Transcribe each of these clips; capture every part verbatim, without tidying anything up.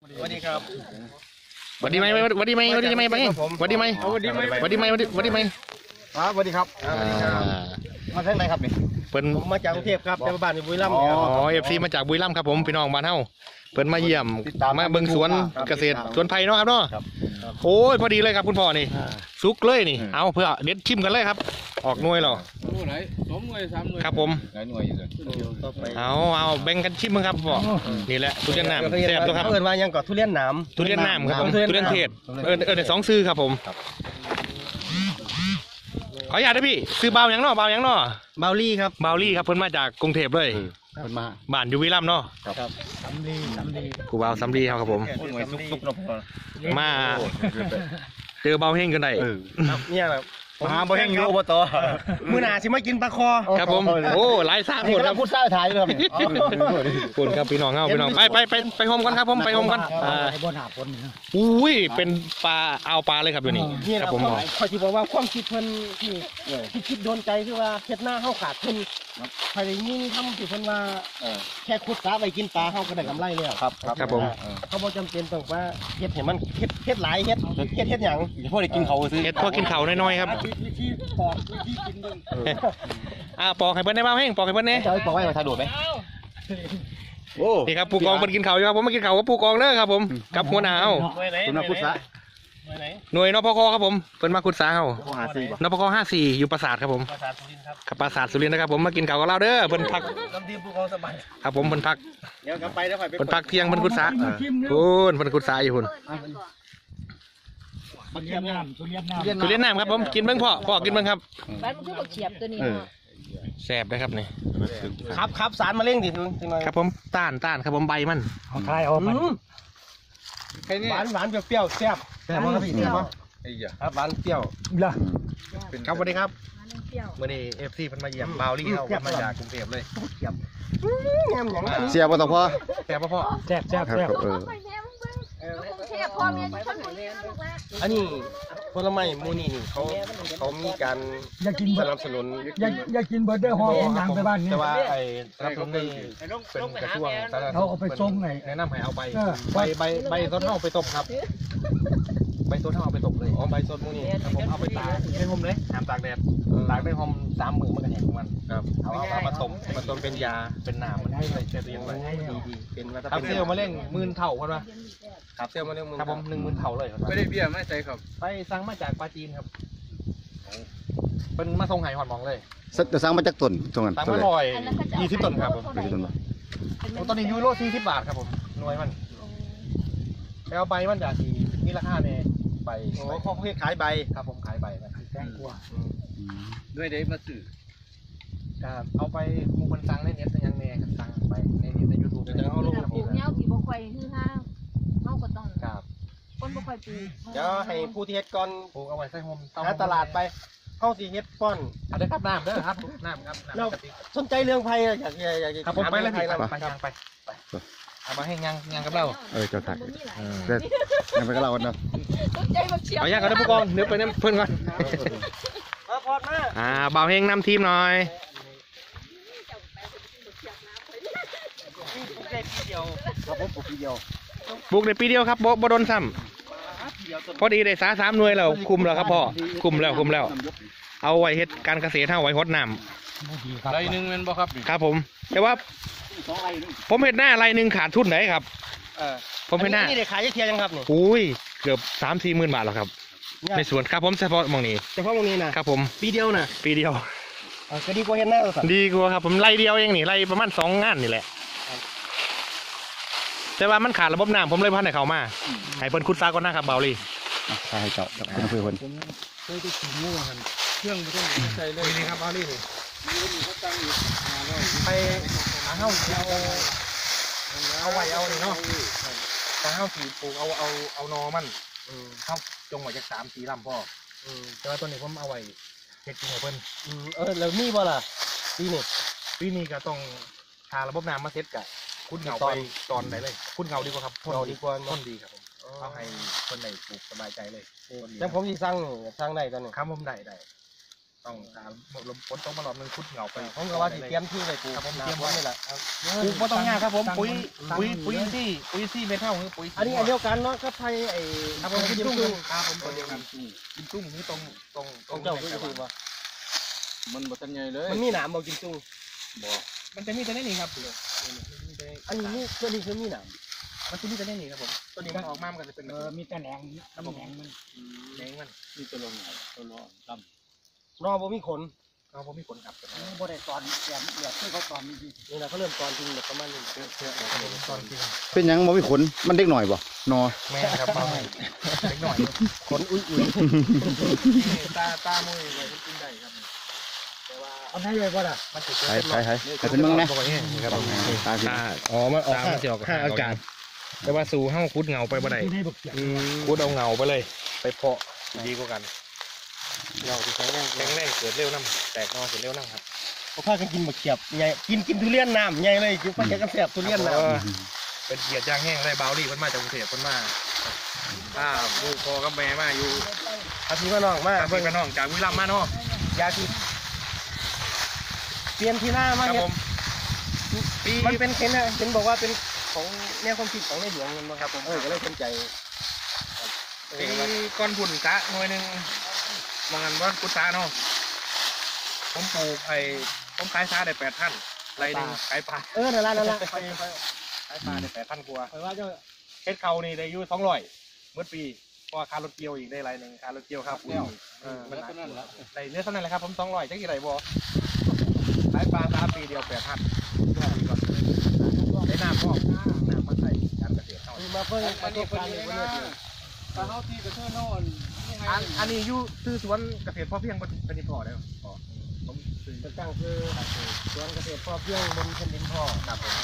สวัสดีครับสวัสดีไหมสวัสดีไหมสวัสดีไหมไปสวัสดีไหมสวัสดีไหมสวัสดีไหมสวัสดีไหมครับสวัสดีครับมาจากไหนครับนี่เปิ้นมาจากกรุงเทพครับแต่บ้านอยู่บุรีรัมย์อ๋อเอฟซีมาจากบุรีรัมย์ครับผมพี่น้องบ้านเฮาเปิ้นมาเยี่ยมมาเบิ่งสวนเกษตรสวนไผ่เนาะครับเนาะโอ้ยพอดีเลยครับคุณพ่อนี่สุกเลยนี่เอาเพื่อเด็ดชิมกันเลยครับออกหน่วยหรอครับผมเอาเอาแบ่งกันชิมมั้งครับพ่อนี่แหละทุเรียนน้ำแซ่บตัวครับเอิ้นว่ายังก่อนทุเรียนน้ำทุเรียนน้ำครับผมทุเรียนเทศเอิ้นเอิ้นสองซื้อครับผมขออนุญาตนะพี่ซื้อเบาอย่างเนาะเบาอย่างเนาะเบาลี่ครับเบาลี่ครับเพิ่นมาจากกรุงเทพเลยเพิ่นมาบ้านอยู่วิลัมเนาะครับสำลีสำลีผู้เบาสำลีครับผมมาเจอเบาเฮงกันได้เนี่ยแบบมหาบ่แห้งอยู่อบตมื้อหน้าสิมากินปลาคอครับผมโอ้หลายสามคนครับพูดซ่าถ่ายเลยคนครับพี่น้องเฮาพี่น้องไปไปไปไปโฮมกันครับผมไปโฮมกันอ่าอุ้ยเป็นปลาเอาปลาเลยครับอยู่นี่ครับผมขอสิบอกว่าความคิดเพิ่นที่ที่คิดโดนใจคือว่าเฮ็ดหน้าเฮาขาดทุนภายในนี้ทำที่เพิ่นว่าแค่ขุดสระไว้กินปลาเฮาก็ได้กำไรแล้วครับครับผมเขาบ่จำเป็นต้องว่าเฮ็ดให้มันเฮ็ดเฮ็ดหลายเฮ็ดเฮ็ดเฮ็ดหยังพอได้กินเขาซื้อเฮ็ดพอกินเขาน้อยๆครับวิธีปอกวิธีกินด้วยอ่าปอกให้เพิ่นได้เบาเฮงปอกให้เพิ่นแน่จะเอาปอกไว้ถ่ายรูปมั้ยโอ้นี่ครับผู้กองเพิ่นกินเขาอยู่ครับผมมากินเขากับผู้กองเด้อครับผมกับหัวหน้าเฮาคุณขุดสระหน่วยนปคครับผมเพิ่นมาขุดสระเฮานปคห้าสี่อยู่ปราสาทครับผมปราสาทสุรินทร์นะครับผมมากินเขากับเราเด้อเพิ่นพักครับผมเพิ่นพักเดี๋ยวกลับไปแล้วค่อยไปเพิ่นพักเที่ยงเพิ่นขุดสระคุณเพิ่นขุดสระอยู่คุณทุเรียนน้ำทุเรียนน้ำทุเรียนน้ำครับผมกินเบิ่งพ่อพ่อกินเบิ่งครับบ้านมันคือบักเฉียบตัวนี้แซ่บเลยครับนี่ครับครับสารมะเร็งดิครับผมต้านต้านครับผมใบมันเอาทายเอาไปหวานหวานเปรี้ยวแซ่บแซ่บมากพี่แซ่บมากครับหวานเปรี้ยวล่ะครับสวัสดีครับเมื่อนี้เอฟซีเพิ่นมาเยี่ยมบาวลี่เขามาจากกรุงเทพเลยเสียบต่อพ่อแซ่บพ่อแซ่บแซ่บแซ่บอันนี้ผลไม้มูนี่นี่เขาเขามีการสนับสนุนอยากอยากกินเบอร์เดอร์ฮอลล์อย่างไปบ้านนี้แต่ว่าไอ้สนับสนุนเป็นกระทรวงเขาเอาไปส่งไงแนะนำให้เอาใบใบใบใบต้นเท่าไปต้มครับใบต้นเท่าไปต้มเลยอ๋อใบต้นมูนี่ผมเอาไปตากในห่มเลยห้ามตากแดดตากในห่มสามมือมันก็แห้งของมันครับเอาเอามาต้มมาต้มเป็นยาเป็นน้ำมันให้เลยจะเรียนไว้ดีดีเป็นว่าครับเซลล์มาเร่งหมื่นเท่าคนว่าครับเซลล์มาเร่งครับผมหนึ่งหมื่นเท่าเลยครับไม่ได้เบี้ยไม่ใช่ครับไปสั่งมาจากปาจีนครับเป็นมาส่งไห่หอดมองเลยจะสั่งมาจากต้นตรงนั้นสั่งมาลอยยี่สิบต้นครับผมยี่สิบต้นตอนนี้ยูโรสี่สิบบาทครับผมหน่วยมันแล้วใบมันจะสีนี่ราคาเนี่ยใบเขาเรียกขายใบครับผมขายใบนะแจ้งกลัวด้วยได้มาสื่อครับเอาไปมูคนสั่งในเน็ตยังแน่กันสั่งไปในในยูทูบจะเอาลงปลูกเนี้ยกี่บ่ค่อยคือห้าเฮาก็ต้องครับคนบ่ค่อยปลูกเดี๋ยวให้ผู้ที่เฮ็ดก่อนปลูกเอาไว้ใส่ห่มหาตลาดไปเข้าสีเฮ็ดป้อนอาจจะครับน้ำเด้อครับน้ำครับเราสนใจเรื่องไผ่อยากอยากอยากครับผมไปเลยไปไปไปไปเอามาให้ยังยังกับเราเออเจ้าถักเด็ดยังไปกับเราเนาะสนใจบักเฉียบเอาอย่างกันนะผู้กองเดี๋ยวไปน้ำเพื่อนก่อนอ่าบ่าวเฮงนำทีมหน่อยครับผมปลูกปีเดียวปลูกในปีเดียวครับบ่โดนซ้ำพอดีได้สาสามหน่วยแล้วคุมแล้วครับพ่อคุมแล้วคุมแล้วเอาไว้เฮ็ดการเกษตรเท่าไว้ฮดน้ำไรหนึ่งเป็นบ่ครับครับผมแต่ว่าผมเห็นหน้าไรหนึ่งขาดทุนไหนครับผมเห็นหน้านี่ได้ขายเทียยังครับนี่อุ้ยเกือบสามสี่หมื่นบาทแล้วครับในสวนครับผมเฉพาะมองนี้เฉพาะมองนี้นะครับผมปีเดียวนะปีเดียวก็ดีกว่าเห็นหน้าสัตว์ดีกว่าครับผมไล่เดียวเองนี่ไล่ประมาณสองงานนี่แหละแต่ว่ามันขาดระบบน้ำผมเลยพันให้เขามาให้เพิ่นคุดซาก่อนนะครับเบาลี่ใช่เจ้าเพื่อนเพื่อนเคยได้กินงูกันเครื่องไม่ต้องใส่เลยนี่ครับเบาลี่นี่ไปหาเฮ้าเอาเอาไว้เอานี่เนาะหาเฮ้าสีปลูกเอาเอาเอานอมันเข้าจงไว้จากสามสี่ลำพ่อแต่ว่าตัวนี้ผมเอาไว้เฮ็ดกินให้เพิ่นเออแล้วนี่บ่ล่ะปีนี้ปีนี้ก็ต้องทาระบบน้ำมาเซ็ตกะคุณเงาไปตอนไหนเลยคุณเงาดีกว่าครับเงาดีกว่าต้นดีครับผมเอาให้คนไหนปลูกสบายใจเลยยังผมที่สร้างสร้างได้ตอนนี้ครับผมได้ได้ต้องการลมฝนต้องมาหลอมนึงคุดเหงาไปผมก็ว่าสิเตรียมที่ไว้ปลูกครับผมหน้าเตรียมฝนไว้นี่แหละครับปลูกบ่ต้องยากครับผมปุ๋ยปุ๋ยปุ๋ยซี่ปุ๋ยซี่เมทัลคือปุ๋ยอันนี้อันเดียวกันเนาะก็ไทยไอ้ครับผมกินตุ้งครับผมตัวเดียวกันกินตุ้งนี่ตรงตรงของเจ้าคือคือว่ามันบ่ทันใหญ่เลยมันมีหนามบ่กินจุ้งบ่มันจะมีแต่นี่ครับมีแต่อันนี้นี่ตัวนี้คือมีหนามมันจะมีแต่นี่ครับผมตัวนี้มันออกมามันก็จะเป็นเออมีแต่แหนงน้ำแหนงมันแหนงมันมีตัวลงไหนตัวลงลนอบ่มีขนเราผมมีผลครับบริตอนแหลมเหลือที่เขาตอนนี้ดีนี่นะเขาเริ่มตอนจริงแบบประมาณนี้เชื่อเชื่อตอนจริงเป็นหยังบ่มีขนมันเด็กหน่อยบ่นอแม่ครับมาให้เล็กหน่อยขนอุ้ยอุ้ยตาตามุ้ยไว้กินได้ครับแต่ว่าเอาให้เลยว่าล่ะมันจะใช่ใช่ใช่ใช่เป็นมึงนะครับผมตาสิตาอ๋อมันออกห้าออกห้าอากาศแต่ว่าสู่ห้าคุดเงาไปบ่ได้ที่ให้บุกเสียคุดเอาเงาไปเลยไปเพาะดีกว่ากันเราที่ใช้แรงแรงแรงเกิดเร็วน้ำแตกนอเกิดเร็วน้ำครับเขาพากันกินบักเขียบใหญ่กินกินทุเรียนน้ำใหญ่เลยกินไปแค่กันแสบทุเรียนน้ำเป็นเกียรติย่างแห้งไรบาวลี่มันมาจากกรุงเทพมันมาถ้าลูกพ่อกับแม่มาอยู่อาทิตย์ก็น้องมาเพื่อนกับน้องจากวิลามมาเนาะยาที่เปลี่ยนที่หน้ามาครับเนี่ยผมปีมันเป็นเห็นนะเห็นบอกว่าเป็นของแนวความคิดของในหลวงเงินมาครับผมเออก็เลยสนใจปีก้อนบุญกะหน่วยหนึ่งมองกันว่ากุศาเนาะผมปลูกไอ้ผมขายซาได้แปดพันไรหนึ่งขายปลาเออนั่นละนั่นละขายปลาได้แปดพันกว่าเพราะว่าเจ้าเฮ็ดเขานี่ได้อยู่สองร้อยเมื่อปีเพราะว่าค่ารถเกี่ยวอีกได้ไรหนึ่งค่ารถเกี่ยวครับเออมันนั่นแหละได้เนื้อเท่านั้นแหละครับผมสองร้อยจะกี่ไรบ่ขายปลาสามปีเดียวแปดพันได้น้ำพ่อน้ำมาใส่การเกษตรเท่าคือมาเพิ่งประสบการณ์ในประเทศเดียวถ้าเฮาที่กระเทือนโน่นอันอันนี้อยู่ซื้อสวนเกษตรพ่อเพียงเป็นพอแล้วพอผมซื้อจะตั้งคือสวนเกษตรพอเพียงบนแผ่นดินพ่อครับผม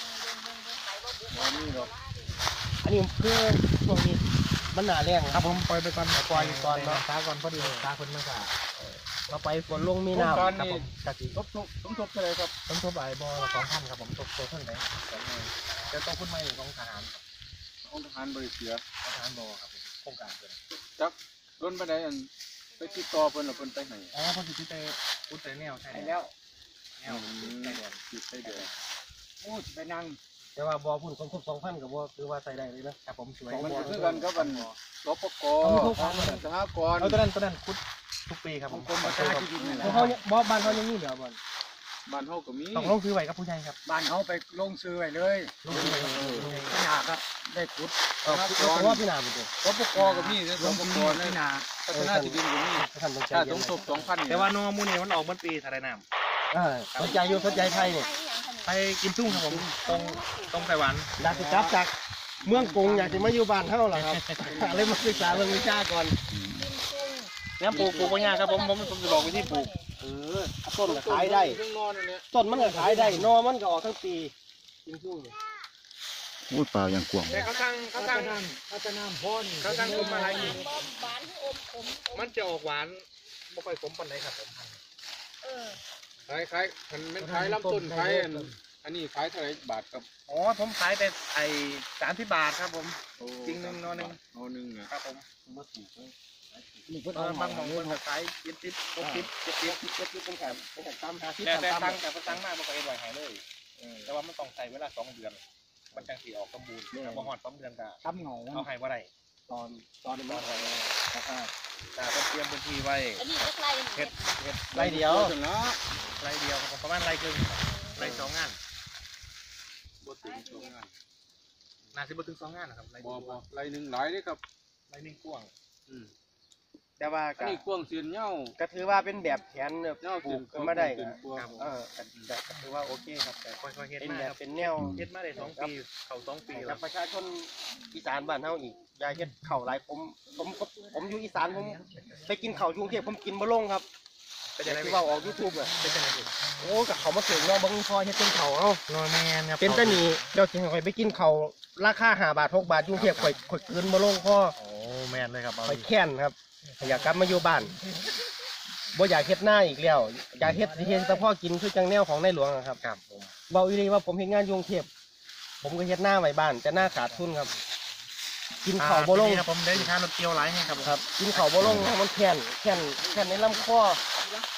อันนี้คือช่วงนี้มันหนาแรงครับผมปล่อยไปก่อนปล่อยก่อนเนาะตาก่อนพอดีตาคนมากะเราไปฝนลงมีน้ำครับผมกะทิทบทบสมทบอะไรครับต้องทบไอ้บอสองพันครับผมทบตัวเท่าไหร่สองหมื่นจะต้องขึ้นมาอยู่ของทหารองค์ทหารบริเสียทหารบอครับผมโครงการเกินจักโดนไปได้อันไปติดต่อเพิ่นแล้วเพิ่นไปให้อ๋อพอสิที่ไปพุทธแนวใช่แล้วแนวใช่เดือนติดไปเด้อพูดไปนั่งแต่ว่าบ่อพุ่นคนครบสองพันกับบ่คือว่าใส่ได้เลยนะครับผมสวยมันก็คือกันกับอันสปกสหกรณ์เอาตัวนั้นตัวนั้นคุดทุกปีครับผมกรมพัฒนาที่ดินนี่แหละเขาเนี่ยบ่อบ้านเขายังมีเหลือบ่อนบ้านเฮาก็มีต้องลงซื้อไว้กับผู้ใหญ่ครับบ้านเขาไปลงซื้อไว้เลยลงซื้อไว้กับผู้ใหญ่ขนาดครับได้ขุดเออเพราะว่าพี่นาบุตรสปกก็มีสลงปทุกนนี่ที่นาพัฒนาที่ดินก็มีท่านต้องใจถ้าเย็สนมทบสองพันแต่ว่านอมูนี่มันออกเมื่อปีทะเลน้ำเออสนใจอยู่สนใจไทยเนี่ยไปกินตุ้งครับผมตรงตรงไต้หวันอยากจะกลับจากเมืองกรุงอยากจะมาอยู่บ้านเฮาล่ะครับ เลยมาศึกษาเรื่องวิชาก่อนเนี่ยปลูกปลูกปัญญาครับผมผมผมจะบอกวิธีปลูกเออต้นก็ขายได้เรื่องนอนนั่นแหละต้นมันก็ขายได้นอมันก็ออกทั้งปีกินชุ่งอู้เปล่าอย่างกวางแต่เขาตั้งเขาตั้งพัฒนาพ่นเขาตั้งอมอะไรอยู่หวานที่อมขมอมมันจะออกหวานไม่ค่อยขมปานใดครับผมเออขายขายมันเป็นขายลำต้นขายอันอันนี้ขายเท่าไหร่บาทครับอ๋อผมขายแต่ไอ้สามสิบบาทครับผมจริงหนึ่งนอหนึ่งนอหนึ่งอ่ะครับผมนี่ก็เอต้ออง บางหมองคนก็ขายยี่สิบหกสิบเจ็ดสิบก็คือเป็นแถมเป็นแถมตามหาที่แต่แต่ตามตั้งแต่ตั้งมากมันก็เอ็นไหวหายเลยแต่ว่ามันต้องใช้เวลาสองเดือน มันจังสีออกสมบูรณ์แต่พอหอดสองเดือนก็ทำเหงาเอาให้ว่าไรตอนตอนนี้มันนะครับแต่ก็เตรียมพื้นที่ไว้อันนี้ก็ไล่เฮ็ดเฮ็ดไรเดียวถึงแล้วไรเดียวประมาณไรครึ่งไรสองงานบ่ถึงสองงานน่าสิบ่ถึงสองงานนะครับไรบ่บ่ไรหนึ่งหลายเด้ครับไรนิ่งกว้างอืมแต่ว่าอันก็นี้กว้างเสียนเหย้าก็ถือว่าเป็นแบบแผนแบบเหย้าปลูเสียกนขึ้นมาได้เสียนนะกว้างเออก็ถือว่าโอเคครับแต่ค่อยๆเฮ็ดเป็นมาแบครับ บเป็นแนวเฮ็ดมาได้สองปีเขาสองปีกัแล้บวประชาชนอีสานบ้านเฮาอีกอยาเฮ็ดเข่าวหลายผมผมผมผมอยู่อีสานผมไปกินข้าวกรุงเทพผมกินบ่ลงครับเป็นแต่ยังไงที่ว่าออก YouTube อ่ะเป็นยังไงโอ้กับเขามาถึงเนาะบางพอเฮ็ดเป็นข้าวเอ้านอนแมนครับเป็นตะหนีเดี๋ยวสิข่อยไปกินข้าวราคาห้าบาทหกบาทกรุงเทพข่อยข่อยกินบ่ลงพอโอ้แมนเลยครับเอาข่อยแค้นครับอยากกลับมาอยู่บ้านบ่อยากเฮ็ดหน้าอีกแล้วอยากเฮ็ดสิเฮ็ดแต่พ่อกินคือจังแนวของในหลวงอะครับครับผมเว้าอีหลีว่าผมเฮ็ดงานอยู่กรุงเทพผมก็เฮ็ดหน้าไว้บ้านแต่หน้าขาดทุนครับ กินข้าวบ่ลงครับผมได้ทานรถเกียวหลายไงครับครับกินข้าวบ่ลงมันแค้นแค้นแค้นในลำคอ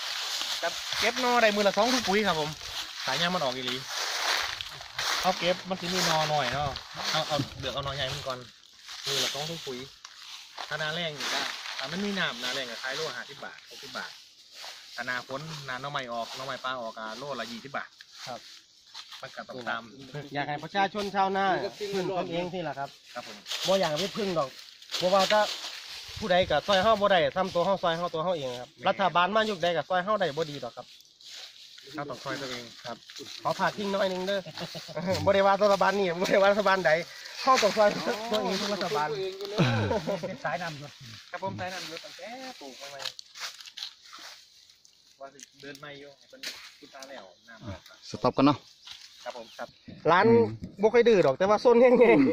กับเก็บนอได้มือละสองถุงปุ๋ยครับผมสายยางมันออกอีหลีเอาเก็บมันจะมีนอหน่อยเนาะเอาเอาเดือกเอานอใหญ่มันก่อนมือละสองถุงปุ๋ยถ้านาแรงอีกได้ถ้ามันมีน้ำนาแรงกับขายโลห้าสิบบาทหกสิบบาทถ้านาฝนนาหน้อไม้ออกหน้อไม้ปลาออกอะโลละยี่สิบบาทครับมันก็ต้องตามอยากให้ประชาชนชาวนาพึ่งตนเองที่แหละครับครับผมบ่อยากไปพึ่งดอกเพราะว่าถ้าผู้ใดกับซอยเฮาบ่ได้ทำตัวเฮาซอยเฮาตัวเฮาเองครับรัฐบาลมายุคใดกับซอยเฮาได้บ่ดีดอกครับเข้าต้องคอยตัวเองครับขอผ่าทิ้งน้อยหนึงเด้อ บ่ได้ว่ารัฐบาลนี่บ่ได้ว่ารัฐบาลใดเฮาต้องซอยตัวเองทุกรัฐบาลตัวเองอยู่เลยเป็นสายน้ำหยดครับผมใช้น้ำเยอะตั้งแต่ปลูกมาใหม่ว่าสิเดินไม่อยู่เป็นพุทธาแล้วน้ำออกครับสต็อปกันเนาะครับผมครับร้านบ่ค่อยดื้อดอกแต่ว่าซนแห้ง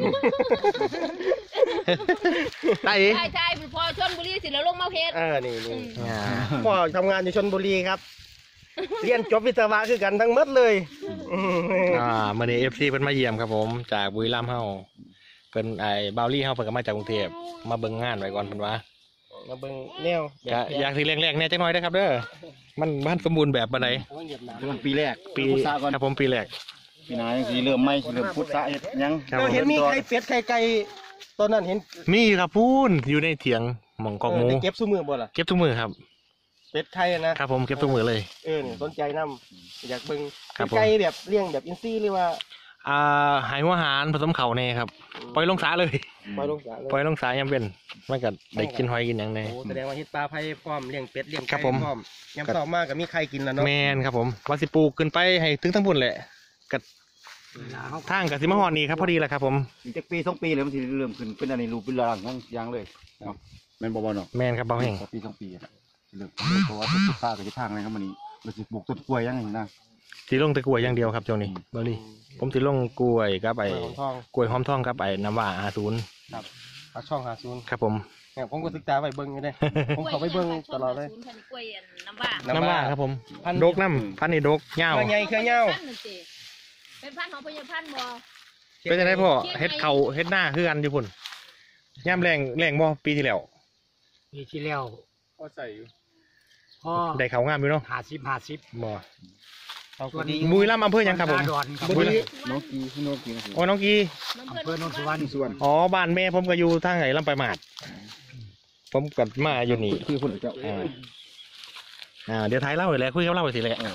ได้ใช่ใช่พอชนบุรีสิแล้วลงมาเพชรๆเออนี่นี่พ่อทำงานอยู่ชลบุรีครับ เรียนจบวิศวะคือกันทั้งหมดเลยอืมอ่ามื่อนี้เอฟซีเพิ่นมาเยี่ยมครับผมจากบุรีรัมย์เฮาเพิ่นไอ้บาวลี่เฮาเพิ่นก็มาจากกรุงเทพมาเบิ่งงานไว้ก่อนเพิ่นว่ามาเบิ่งแนวก็อยากสิแรกๆแหน่จักหน่อยเด้อครับเด้อมันบ้านสมบูรณ์แบบปานใดเริ่มปีแรกปีพุทธะก่อนครับผมปีแรกปีหน้ายังสีเริ่มไม่เริ่มพุทธะเฮ็ดยังครับเราผมเห็นมีไข่เป็ดไข่ไก่ตอนนั้นเห็นมีครับพูนอยู่ในเถียงหม่องกอกหมูเออได้เก็บซุมือบ่ล่ะเก็บทุกมือครับเป็ดไข่นะครับผมเก็บทุกมือเลยเออนี่สนใจนํอยากเบิ่งครับผมไก่แบบเลี้ยงแบบอินทรีย์หรือว่าอ่าหายหัวหารผสมเข่าแน่ครับปล่อยลงสาเลยปล่อยลงสระเลยปล่อยลงสายามเป็นมันก็ได้กินหอยกินอย่างแน่โอ้แสดงว่าเฮ็ดปลาไผ่พร้อมเลี้ยงเป็ดเลี้ยงครัไก่บผมพร้อมยามต่อมาก็มีไข่กินแล้วเนาะแมนครับผมว่าสิปลูกขึ้นไปให้ถึงทั้งพุ่นแหละกับทางกับสิมาฮอดนี่ครับพอดีแหละครับผมอีกจักปีสองปีเลยมันสิเริ่มขึ้นเป็นอันนี้รูปเป็นร่างของยางเลยเนาะแม่นบ่บ่เนาะแมนครับเบาแห้งปีสองปีอะเริ่มเพราะว่าพุทธะกับที่ทางอะไรครับมันนี่เราสิปลูกต้นกล้วยยังไงนะสิลงแตะกล้วยอย่างเดียวครับช่วงนี้บอลี่ผมสิลงกล้วยกับไอ้ของทองกล้วยหอมทองกับไอ้น้ำว่าอาศูนย์ปลาช่องหาศูนย์ครับผมเนี่ยผมก็ศึกษาไปเบิ่งอยู่เด้ ผมเข้าไปเบิ่งตลอดเลยกล้วยน้ำว่าน้ำว่าครับผมพันดกน้ำพันนี่ดกเงาเครือใหญ่เครือเหี่ยวเป็นพันของพญาพันบ่เป็นยังไงพ่อเฮ็ดเข่าเฮ็ดหน้าคือกันอยู่พุ่นย่ำแรงแรงบ่ปีที่แล้วปีที่แล้วก็ใส่อยู่พ่อได้เข่างามอยู่เนาะหาสิบหาสิบบ่ตัวนี้บุรีรัมย์อำเภอหยังครับผมดอนครับบุรีน้องกีพี่น้องกีนะโอ้น้องกีอำเภอโนนสุวรรณส่วนอ๋อบ้านแม่ผมก็อยู่ทางไหนลำปลายมาดผมกับมาอยู่นี่คือพุ่นเจ้าอ่าอ่าเดี๋ยวท้ายเล่าเลยแหละคุยกับเล่าไปสิแหละ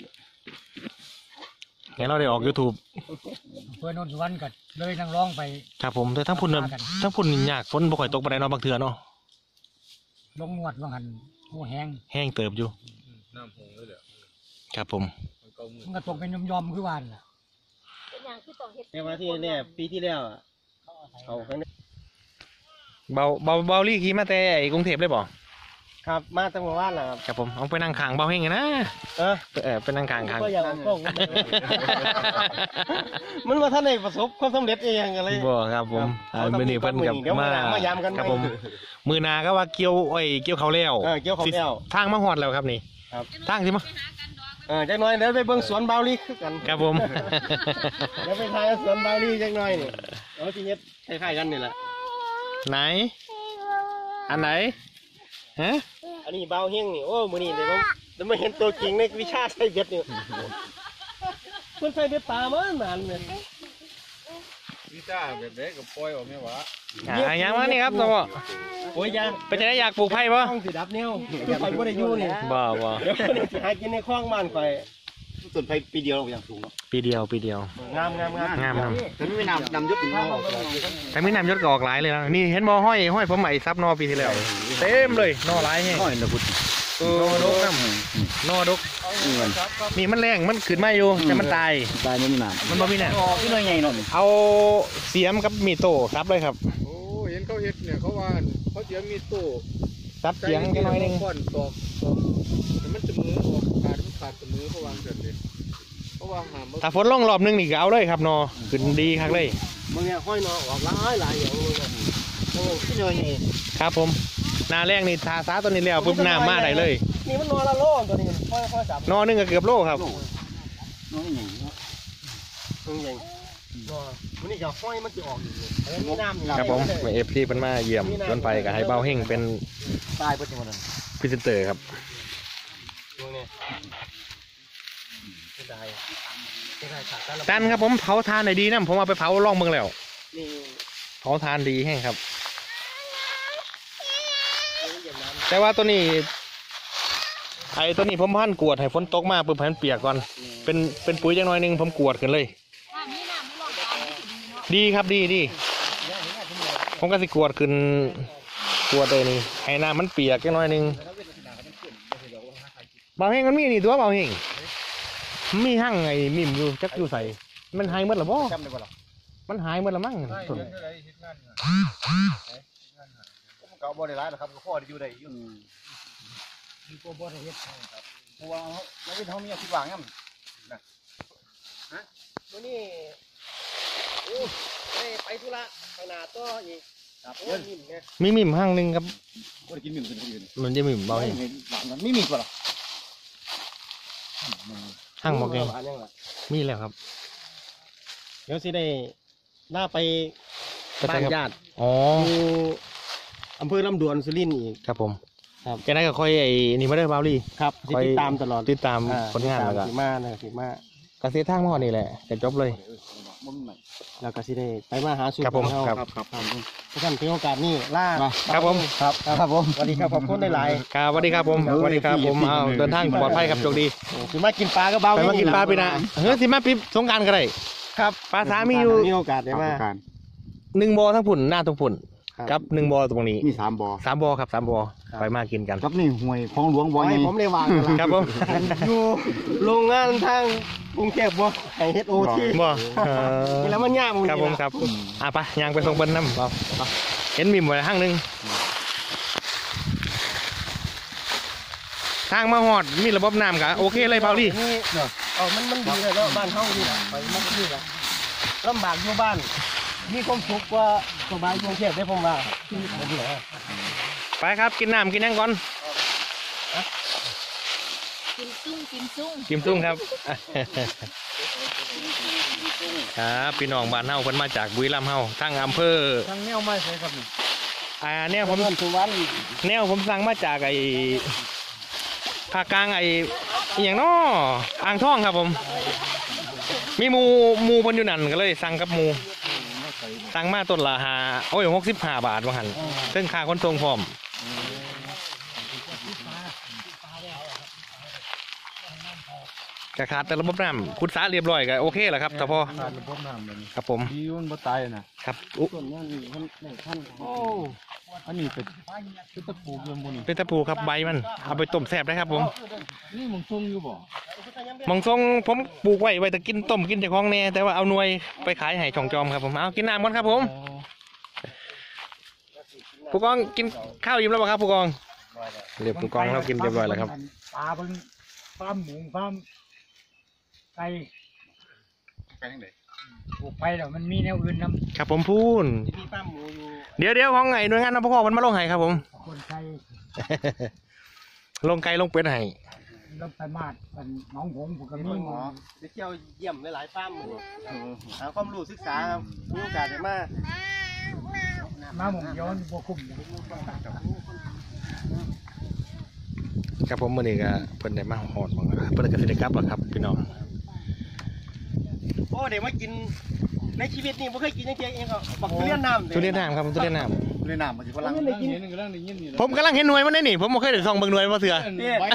งั้นเราได้ออก YouTube อำเภอโนนสุวรรณก็เลยนั่งร้องไปครับผมแต่ทั้งพุ่นน่ะทั้งพุ่นนี่ยากฝนบ่ค่อยตกปานใดเนาะบางเทื่อเนาะลงงวดว่าหันหัวแห้งแห้งเติบอยู่น้ำหงเลยเหรอครับผมมันก็มือมันก็ตกเป็นยอมๆคือวานล่ะเป็นอย่างที่ต้องเฮ็ดแต่ว่าที่แน่ปีที่แล้วอะเขาครั้งนี้เบาเบาเบาลี่ขี่มาแต่ไอ้กรุงเทพเลยบ่ครับมาตั้งแต่ว่านแหละครับครับผมเอาไปนั่งข้างเบาเฮงไงนะเออเออไปนั่งข้างข้างก็อยากเอากล้อง มันว่าท่านในประสบความสำเร็จเองอะไรบ่ครับผมครับอ่ามื้อนี้เพิ่นกับเดี๋ยวมามื้อหลังมายามกันครับใหม่ผมมือหนาก็ว่าเกี่ยวอ้อยเกี่ยวเขาวแล้วเออเกี่ยวเขาวแล้วทางมาฮอดแล้วครับนี่ครับทางสิมาเออจักหน่อยเดี๋ยวไปเบิ่งสวนเบาลี่คือกันครับผมเดี๋ยวไปทายสวนเบาลี่จักหน่อยนี่เอาที่เฮ็ดคล้ายๆกันนี่แหละไหน อันไหนฮะอันนี้เบาเฮงนี่โอ้มื้อนี้เดี๋ยวผมเดี๋ยวมาเห็นตัวจริงในวิชาใส่เบ็ดนี่มันใส่เบ็ดปลามานานเลยวิจ้าแบบเด็กกับปล่อยออกไม่หวะอ่าอย่างว่านี่ครับตัวโอ้ยยาเป็นจะได้อยากปลูกไผ่บ่ต้องสิดับแนวคือข่อยบ่ได้อยู่นี่บ่บ่เดี๋ยวคนนี้สิหากินในคลองบ้านข่อยต้นไผ่ปีเดียวอย่างสูงเนาะปีเดียวปีเดียวงามงามงามงามครับแต่ไม่นำนำยศถึงพ่อแต่ไม่นำยศก็ออกหลายเลยนะนี่เห็นบ่ห้อยห้อยผมใหม่ซับนอปีที่แล้วเต็มเลยนอหลายแฮงน้อยนะพุทธนอดกน้ำนอดกนี่มันแรงมันขึ้นมาอยู่แต่มันตายตายไม่มีน้ำมันบ่มีน้ออกพี่น้อยใหญ่เนาะำเอาเสียมกับมีดโต้ครับเลยครับโอ้เห็นเขาเฮ็ดเนี่ยเขาว่าเขาเสียมีตู้ซับเสียงแค่น้อยหนึงก้อนตอกตอกแต่มันจะมือออกขาดมันขาดมือเขาวางเสร็จเลยเขาวางหามถ้าฝนลงรอบหนึงนี่ก็เอาเลยครับนอขึ้นดีครับเลยมึงเนี่ยห้อยนอออกหลายหลายอย่างมึงน่ะโอ้พี่น้อยนี่ครับผมหนาแรงนี่ทาซาตัวนี้แล้วปุ๊บน้ำมาได้เลยนี่มันนอละโลตัวนี้ห้อยห้อยจับนอหนึงก็เกือบโลครับน้อยใหญ่มึงใหญ่นอมันนี่จะห้อยมันจะออกอยู่นี่อันนี้มีน้ำอยู่ครับผมเอฟซีเป็นมาเยี่ยมจนไปกับให้เบาเฮงเป็นตายเพิ่นจังหวะนั้นพรีเซนเตอร์ครับช่วงนี้เสียดายเสียดายขาดตาละตันครับผมเผาทานไหนดีนะผมเอาไปเผาล่องเมืองแล้วนี่เผาทานดีแห้งครับอย่างน้แต่ว่าตัวนี้ไอ้ตัวนี้ผมพันกวดให้ฝนตกมาปุ๊บให้มันเปียกก่อนเป็นเป็นปุ๋ยจังหน่อยหนึงผมกวดกันเลยถ้ามีน้ำมันลองตามที่ดีเนาะดีครับดีดีผมก็สิกวดขึ้นกวดเลยนี่ให้น้ำมันเปียกจังหน่อยหนึงเบาเฮงมันมีนี่ตัวเบาเฮงมันมีหั่งไอ้มิมอยู่จักอยู่ใส่มันหายหมดหรอบ่ำจำได้ป่ะล่ะมันหายหมดละมั้งต้นเก่าบ่ได้ร้ายหรอกครับพ่อได้อยู่ได้อยู่มีตัวบ่ได้เฮ็ดเพราะว่าเราไม่ท้องมีคิดวางงั้นตัวนี้โอ้ไปไปธุระขนาดตัวอีกครับโอ้เดินนิ่มไงมีมิมหั่งหนึงครับก็ได้กินหมิ่นคนอื่นมันจะมิมเบาเฮงหลังนั้นไม่มีกว่าหรอหั่งหมดเลยหวานยังล่ะมีแล้วครับเดี๋ยวสิได้ล่าไปไปบ้าใส่นครับญาติอ๋ออยู่อำเภอลำดวนสุรินทร์อีกครับผมครับแกนั้นก็ค่อยไอ้นี่มาได้เบาลี่ครับสิติดตามตลอดติดตามอ่ผลงานติดแล้วตามก็สีมานะสีมาเกษตรทางมอนี่แหละจะจบเลยมันใหม่แล้วก็สิได้ไปมาหาสู่ครับผมของครัเฮาบครับครับทุกท่านถือโอกาสนี้ล่าครับผมครับครับผมสวัสดีครับขอบคุณหลายครับสวัสดีครับผมสวัสดีครับผมเอาเดินทางปลอดภัยครับโชคดีๆสิมากินปลาก็เบาไปมากินปลาปีหนะเฮ้ยสิมาปีสงกรารก็ได้ครับปลาสามีอยู่มีโอกาสได้มาการหนึ่งบ่อทั้งผุ่นหน้าตรงผุ่นครับกับหนึ่งบ่อตรงนี้มีสามบ่อสามบ่อครับสามบ่อครับไปมากินกันครับนี่ห่วยคลองหลวงบ่อให้ใหญ่ผมได้วางกันละครับผมอยู่โรงงานทางกรุงเทพบ่ไห้เฮ็ดโอทีบ่เออนี่แล้วมันยากมึงครับผมครับอ่ะไปยางไปส่งเปิ้นน้ำเอาเอาเห็นมิมไว้ห้างหนึงทางมาหอดมีระบบน้ำกะโอเคเลยเปล่าลี่นี่เออมันมันดีเลยเนาะบ้านเฮานี่ล่ะไปมันดีล่ะลำบากอยู่บ้าน มีความสุขกว่าสบายกรุงเทพได้ผมว่าที่ผมเหรอไปครับกินน้ำกินยังก่อนกินซุ้งกินซุ้งกิมซุ่งครับ ครับพี่น้องบ้านเฮาเพิ่นมาจากบุรีรัมย์เฮาทั้งอำเภอทางแนวไม่ใช่ครับนี่อ่าแนวผมเงินสุวรรณแนวผมสั่งมาจากไอ้ภาคกลางไอ้อหย่างน้ออ่างทองครับผม มีหมูหมูเพิ่นอยู่นั่นก็เลยสั่งกับหมูสั่งมาต้นละห้าโอ้ยหกสิบห้าบาทว่าหั่นซึ่งค่าขนส่งพร้อมกระขาดแต่ระบบน้ำคุณสาเรียบร้อยก็โอเคแหละครับแต่พอผ่านระบบน้ำเลยนี่ครับผมดีมันบ่ตายนะครับอุ๊ส่วนนี้มีท่านหนึ่งท่านโอ้อันนี้เป็นคือตะปูยังบ่นี่เป็นตะปูครับใบมันเอาไปต้มแซ่บได้ครับผมนี่มึงส่งอยู่บ่หมองทรงผมปลูกไว้ไว้แต่กินต้มกินจากของแน่แต่ว่าเอาหน่วยไปขายให้ช่องจอมครับผมเอากินน้ำก่อนครับผมผู้กองกินข้าวอิ่มแล้วเปล่าครับผู้กองเรียบผู้กองเรากินเรียบร้อยแล้วครับปลาเพิ่นฟาร์มหมูฟาร์มไก่ไปทางไหนปลูกไปแล้วมันมีแนวอื่นนำครับผมพูนที่มีป้าหมูอยู่เดี๋ยวเดี๋ยวของไงหน่วยงานนพมันมาลงให้ครับผมคนไก่ลงไก่ลงเป็ดให้ลงไปมาดเป็นหน้องหงผมก็มีหมอไปเที่ยวเยี่ยมหลายๆป้าหมูหาความรู้ศึกษาครับมีโอกาสได้มามาหมองย้อนบ่คุ้มเลยครับผมมื่อนี้ก็เพิ่นได้มาหอดมาเพิ่นก็สิได้กลับแล้วครับพี่น้องโอ้เดี๋ยวมากินในชีวิตนี่บ่เคยกินจังๆเองก็บักทุเรียนน้ำทุเรียนน้ำครับผมทุเรียนน้เล่นน้ำมันจะพลังไม่ได้กินเห็นกำลังได้ยินนี่ำผมกำลังเห็นหน่วยมันได้นี่ผมบ่เคยได้ส่องเบิ่งหน่วยมาเถื่อใบ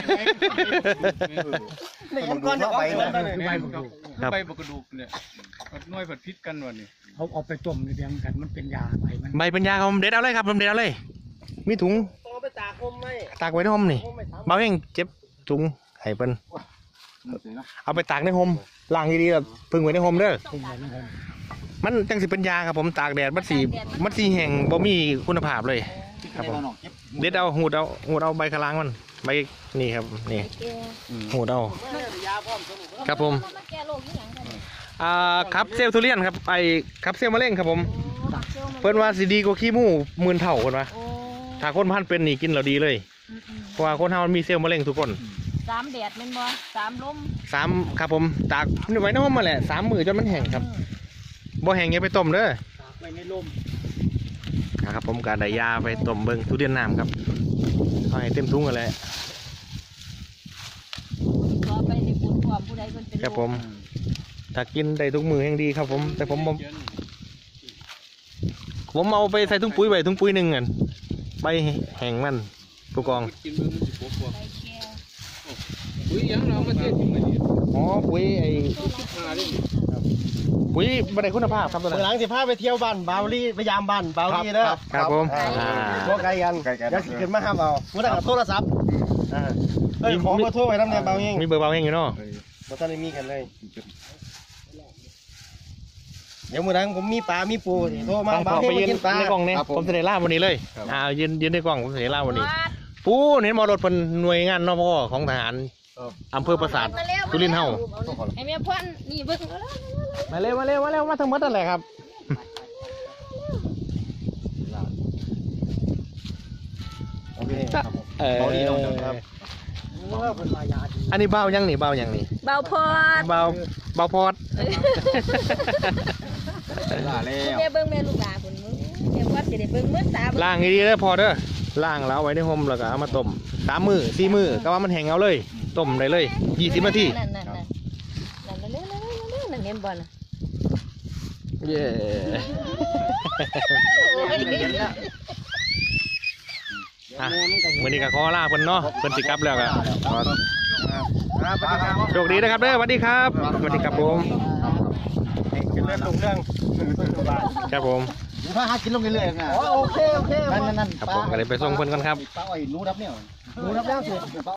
ในยันก้อนจะออกสวนตอนนี้ใบบักกระดูกใบบักกระดูกเนี่ยน้อยผัดพิษกันวันนี้เขาเอาไปต้มในเบียงกันมันเป็นยาไปมันใบเป็นยาครับผมเด็ดเอาเลยครับผมเด็ดเอาเลย มีถุงต้องเอาไปตากคมไหมตากไว้ในห่มนี่คมไม่ทำเบาเองเจ็บถุงให้เพิ่นเอาไปตากในห่มล้างดีๆแบบพึ่งไว้ในห่มเด้อเป็นอย่างนั้นมันจังสิเป็นยาครับผมตากแดดมันสีมันสีแห้งบ่มีคุณภาพเลย ครับผมเด็ดเอาหูดเอาหูดเอาใบขะลางมันใบนี่ครับนี่แกหูดเอายาพร้อมสมุนครับผมมันแกโรคอีหยังกันเนี่ยอ่าครับเซลล์ทุเรียนครับไอ้ครับเซลล์มะเร็งครับผมโอ้บักเซลมันเพิ่นว่าสิดีกว่าขี้หมูหมื่นเท่าเพิ่นว่าโอ้ถ้าคนพันเป็นนี่กินแล้วดีเลยอืมอืมเพราะว่าคนเฮามันมีเซลล์มะเร็งทุกคนสามแดดแม่นบ่สามลมสามครับผมตากไว้ในห้องมาแหละสามมือจนมันแห้งครับบ่แห้งอย่าไปต้มเด้อไว้ในลมนะครับผมการได้ยาไปต้มเบิ่งทุเรียนน้ำครับเอาให้เต็มถุงกันเลยผมถ้ากินได้ทุกมือยังดีครับผมแต่ผมผมผมเอาไปใส่ถุงปุ๋ยไว้ถุงปุ๋ยหนึ่งอ่ะใบแห้งมันผู้กองกินมือมันสิบกว่าใบแก้วอุ้ยยังเรามาเทศที่มันนี่อ๋อปุ๋ยไอ้หาได้ปุ๋ยบันไดคุณภาพครับตัวเมื่อหนั้ลันงสิพาไปเที่ยวบ้านบาวลี่ไปยามบ้านบาวลี่เด้อครับผมอ่าบ่ไกลกันเดี๋ยวสิขึ้นมาห้ามเอาเมื่อไหร่กับโทรศัพท์อ่าเอ้ยขอเบอร์โทรไว้นำเนี่ยเบาเองมีเบอร์เบาเองอยู่เนาะบ่ทันได้มีกันเลย เดี๋ยวมื้อนั้นผมมีปลา มีปูสิโทรมาต้องเบาขอเองไปมายืนกินปลาในกล่องเนี่ยผมจะได้ล่าวันนี้เลยอ่ายืนยืนในกล่องผมจะได้ล่าวันนี้ปูเห็นมอรถเป็นหน่วยงานนพของทหารอำเภอปราสาทสุรินทร์เฮาไอ้แม่พ่อนนี่เบิ่งแล้วมาเร็วมาเร็วมาเร็วมาทั้งหมดนั่นแหละครับเอออันนี้เบ้ายังนี่เบ้ายังนี่เบาพอดเบ้าเบ้าพอดล่าแล้วแม่เบิ่งแม่ลูกหลานพุ่นมึงแม่พอดสิได้เบิ่งมื้อตาล่างดีๆเด้อพอเด้อล่างแล้วเอาไว้ในห่มแล้วก็เอามาต้มสามมือสี่มือก็ว่ามันแห้งเอาเลยต้มได้เลยยี่สิบนาทีนั่นนั่นนั่นนั่นเร็วๆๆๆนั่นเห็นบ่น่ะเย้ อ่ะวันนี้ก็ขอลาเพิ่นเนาะเพิ่นสิกลับแล้วก็โชคดีนะครับเด้อสวัสดีครับสวัสดีครับผมเป็นเรื่องตรงเรื่องครับผมถ้าหากินลงเรื่อยๆนะโอเคโอเคนั่นนั่นนั่นครับผมก็เลยไปส่งเพิ่นกันครับปลาอ้อยรู้รับเนี่ยรู้รับแล้วสิ